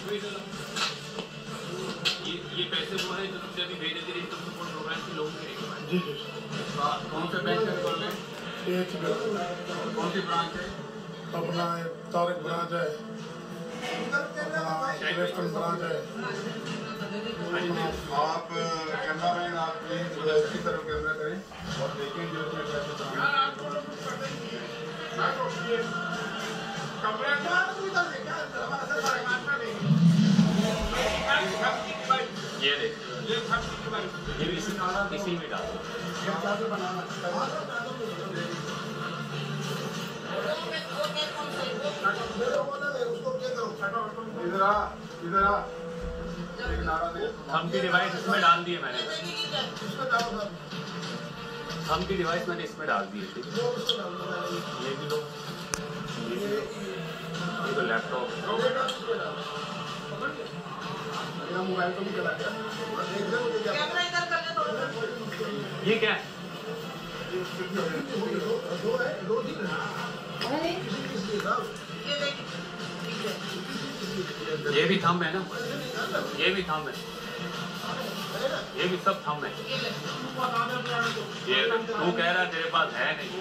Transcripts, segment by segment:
ये पैसे वो है जो तुमने अभी भेजे थे इनकम सपोर्ट प्रोग्राम के लोगों के। जी जी। कौन से बैंक से बोल रहे हैं? कौन सी ब्रांच है? अपना तारक ब्रांच है, अपना वेस्टर्न ब्रांच है। आप कैमरा मैन आप इसकी तरफ कैमरा करें और देखें जो इसमें पैसे ये देख, ये इसी में डालो। इधर आ, इधर आ। थंब की डिवाइस इसमें डाल दिए मैंने। थंब की डिवाइस मैंने इसमें डाल दी है। ये भी लो, ये तो लैपटॉप। मोबाइल को भी चला गया। ये क्या है? ये भी थंब है ना? ये भी थंब है, ये भी सब थंब है। ये तू कह रहा तेरे पास है नहीं।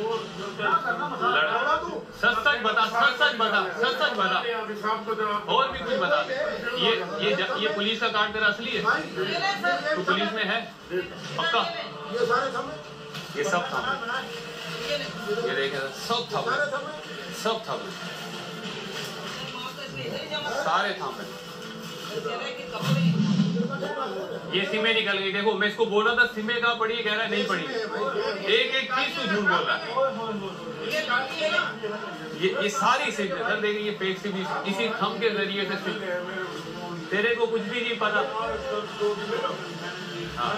सच सच बता, सच सच बता, सच सच बता। और भी कुछ बता। ये पुलिस का कार्ड तेरा असली है? तू पुलिस में है पक्का? ये सब थंब है। ये देखे सब थंब है, सब थंब है, सारे थंब है। ये सिमें निकल गई। देखो मैं इसको बोला था सिमें कहाँ पड़ी है, कह रहा है नहीं पड़ी। एक एक चीज तू झूठ बोल रहा है। ये सारी सिम है सर, देखिए ये फेक सिम इसी थंब के जरिए से सिम। तेरे को कुछ भी नहीं पता। हाँ।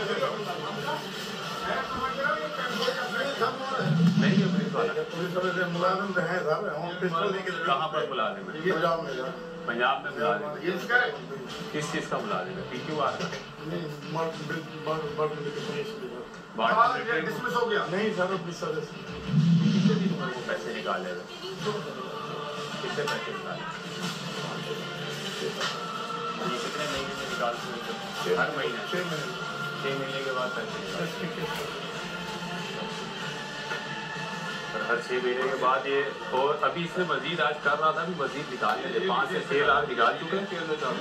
नहीं है पुलिस वाला। पुलिस वाले से मुलाजिम है सर, हम पिस्टल लेके। कहाँ पर मुलाजिम है? पंजाब में मुलाजिम है। किस चीज का मुलाजिम है? PQR का? डिसमिस हो गया। नहीं सर, कितने दिन में वो पैसे निकालेगा? कितने पैसे निकाले? ये कितने महीने में निकालते हैं? हर महीने? 6 महीने के बाद पैसे निकालते। हर 6 महीने के बाद ये। और अभी इसने मजीद आज कर रहा था, मजीद निकाल ले 5 से 6 लाख निकाल चुके हैं।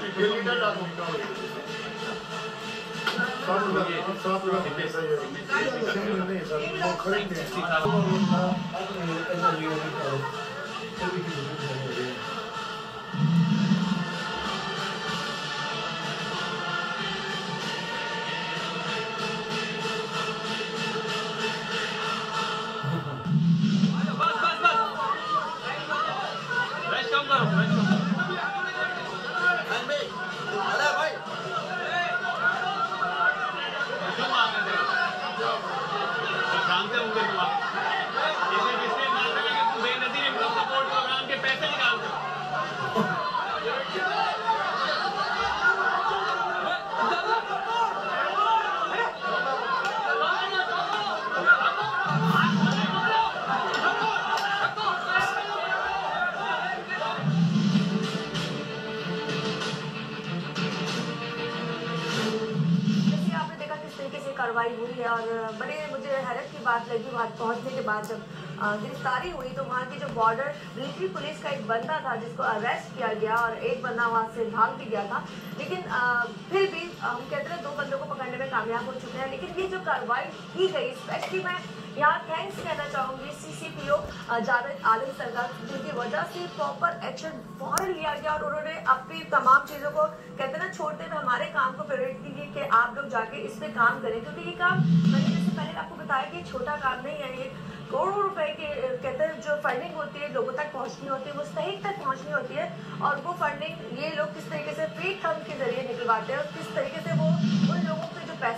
कार्रवाई हुई है और बड़े मुझे हैरत की बात लगी वहाँ पहुँचने के बाद जब गिरफ्तारी हुई तो वहाँ की जो बॉर्डर मिलिट्री पुलिस का एक बंदा था जिसको अरेस्ट किया गया और एक बंदा वहाँ से भाग भी गया था। लेकिन फिर भी हम कहते हैं 2 बंदों को पकड़ने में कामयाब हो चुके हैं। लेकिन ये जो कार्रवाई की गई, स्पेशली मैं यहाँ थैंक्स कहना चाहूँगी CCPO जावेद आलम सरकार, जिनकी वजह से प्रॉपर एक्शन फौरन लिया गया और उन्होंने अपनी तमाम चीज़ों को कहते हैं ना छोड़ते हुए हमारे काम को प्रायोरिटी दी कि आप लोग जाके इस पर काम करें, क्योंकि ये काम मैंने जैसे पहले आपको बताया कि छोटा काम नहीं है। ये करोड़ों रुपए के कहते हैं जो फंडिंग होती है लोगों तक पहुंचनी होती है, वो सही तक पहुंचनी होती है और वो फंडिंग ये लोग किस तरीके से फेक थंब के जरिए निकलवाते हैं और किस तरीके से वो उन लोगों के जो पैसे वो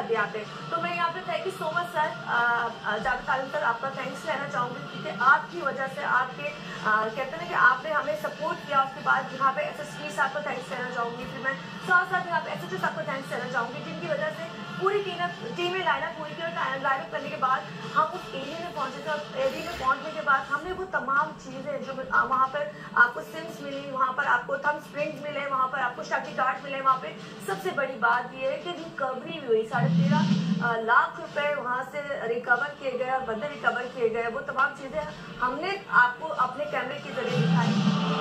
दिया आपने। तो मैं यहाँ पे thank you so much sir, Javed Alam sir, आपका थैंक्स कहना चाहूँगी क्योंकि आपकी वजह से, आपके कहते हैं ना कि आपने हमें सपोर्ट किया। उसके बाद यहाँ पे SSP साहब को थैंक्स कहना चाहूँगी, फिर मैं साथ साथ यहाँ पे SHO साहब को थैंक्स कहना चाहूँगी, जिनकी वजह से पूरी टीमें लाइनअप पूरी की और लाइनअप करने के बाद हम उस एरिया में पहुँचे थे। और एरिया में पहुँचने के बाद हमने वो तमाम चीज़ें जो वहाँ पर आपको सिम्स मिली, वहाँ पर आपको थम स्प्रिंग्स मिले, वहाँ पर आपको शक्ति कार्ड मिले, वहाँ पे सबसे बड़ी बात ये है कि रिकवरी भी हुई। 13.5 लाख रुपए वहाँ से रिकवर किए गए और बंदे रिकवर किए गए। वो तमाम चीज़ें हमने आपको अपने कैमरे के जरिए दिखाई।